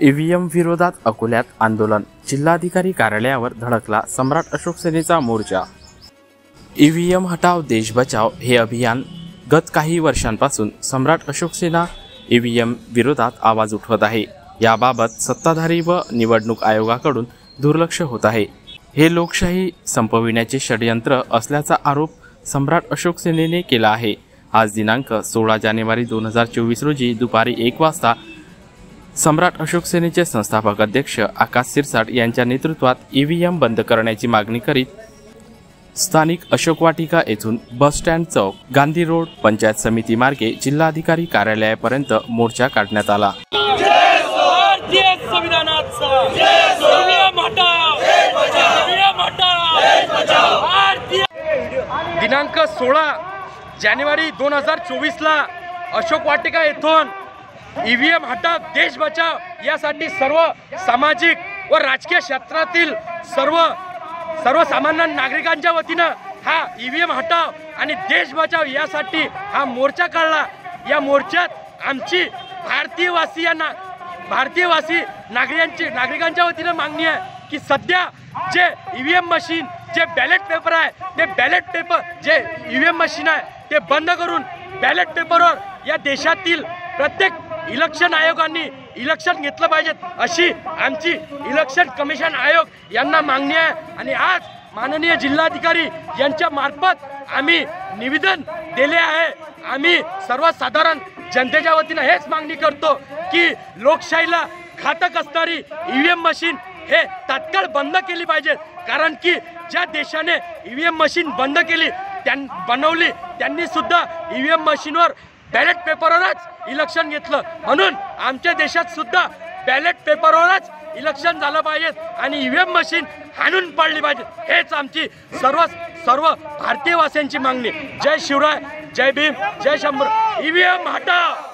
EVM विरोधात अकोल्यात आंदोलन, जिल्हाधिकारी कार्यालयावर धडकला सम्राट अशोक सेनेचा मोर्चा। ईव्हीएम हटाव देश बचाव हे अभियान गत काही वर्षांपासून सम्राट अशोक सेना ईव्हीएम विरोधात आवाज उठवत आहे। याबाबत सत्ताधारी व निवडणूक आयोगाकडून दुर्लक्ष होत आहे। हे लोकशाही संपविण्याचे षडयंत्र असल्याचा आरोप सम्राट अशोक सेनेने केला आहे। आज दिनांक 16 जानेवारी 2024 रोजी दुपारी 1 वाजता सम्राट अशोक सेनेचे संस्थापक अध्यक्ष आकाश सिरसाट यांच्या नेतृत्वात ईव्हीएम बंद करण्याची मागणी करीत स्थानिक अशोक वाटिका येथून बस स्टँड चौक, गांधी रोड, पंचायत समिती मार्गे जिल्हाधिकारी कार्यालयापर्यंत मोर्चा काढण्यात आला। दिनांक 16 जानेवारी 2024 ला अशोक वाटिका येथून ईव्हीएम हटाव देश बचाव यासाठी सर्व सामाजिक व राजकीय क्षेत्रातील सर्वसामान्य नागरिकांच्या वतीनं हा ईव्हीएम हटाव आणि देश बचाव यासाठी हा मोर्चा काढला। या मोर्चात आमची भारतीयवासी नागरिकांच्या वतीनं मागणी आहे की सध्या जे ईव्हीएम मशीन, जे बॅलेट पेपर आहे, ते बॅलेट पेपर जे ईव्हीएम मशीन आहे ते बंद करून बॅलेट पेपरवर या देशातील प्रत्येक इलेक्शन आयोगांनी इलेक्शन घेतलं पाहिजे अशी आमची इलेक्शन कमिशन आयोग यांना मागणी आहे। आणि आज माननीय जिल्हाधिकारी यांच्या मार्फत आम्ही निवेदन दिले आहे। आम्ही सर्वसाधारण जनतेच्या वतीनं हेच मागणी करतो की लोकशाहीला घातक असणारी ईव्हीएम मशीन हे तात्काळ बंद केली पाहिजे। कारण की ज्या देशाने ईव्हीएम मशीन बंद केली बनवली त्यांनी सुद्धा ईव्हीएम मशीनवर बॅलेट पेपरवरच इलेक्शन घेतलं, म्हणून आमच्या देशात सुद्धा बॅलेट पेपरवरच इलेक्शन झालं पाहिजे आणि ईव्हीएम मशीन हाणून पाडली पाहिजे। हेच आमची सर्व भारतीयवासियांची मागणी। जय शिवराय, जय भीम, जय शंभर। ईव्हीएम हटाव।